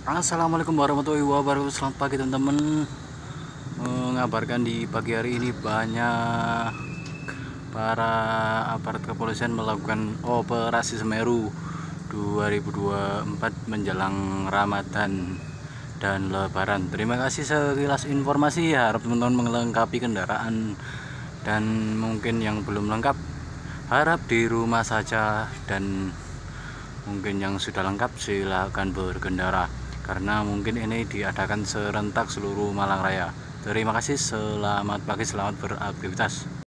Assalamualaikum warahmatullahi wabarakatuh. Selamat pagi teman-teman. Mengabarkan di pagi hari ini banyak para aparat kepolisian melakukan operasi Semeru 2024 menjelang Ramadan dan Lebaran. Terima kasih sekilas informasi. Harap teman-teman melengkapi kendaraan, dan mungkin yang belum lengkap harap di rumah saja, dan mungkin yang sudah lengkap silakan berkendara, karena mungkin ini diadakan serentak seluruh Malang Raya. Terima kasih, selamat pagi, selamat beraktivitas.